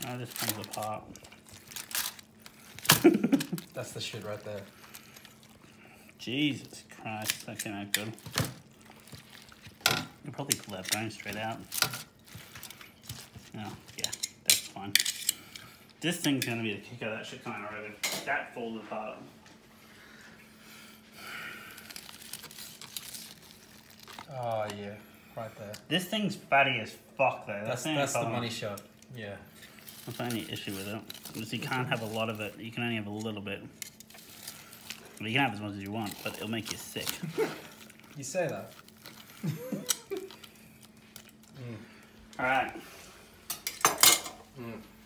Oh, this comes apart. That's the shit right there. Jesus Christ, that came out good. You'll probably pull that bone straight out. Oh, yeah, that's fine. This thing's gonna be the kicker. That shit coming out already. That falls apart. Oh yeah, right there. This thing's fatty as fuck though. That's the money shot. Yeah. That's the only issue with it. Is you can't have a lot of it. You can only have a little bit. Well, you can have as much as you want, but it'll make you sick. You say that. All right. Mm.